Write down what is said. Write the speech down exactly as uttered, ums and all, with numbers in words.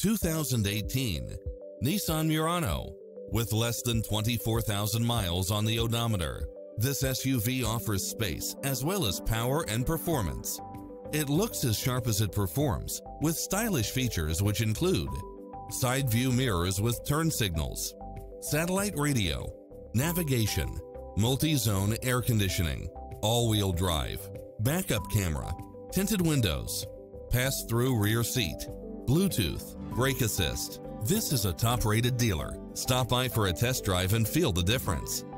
two thousand eighteen Nissan Murano. With less than twenty-four thousand miles on the odometer, this S U V offers space as well as power and performance. It looks as sharp as it performs, with stylish features which include side view mirrors with turn signals, satellite radio, navigation, multi-zone air conditioning, all-wheel drive, backup camera, tinted windows, pass-through rear seat, Bluetooth, brake assist. This is a top-rated dealer. Stop by for a test drive and feel the difference.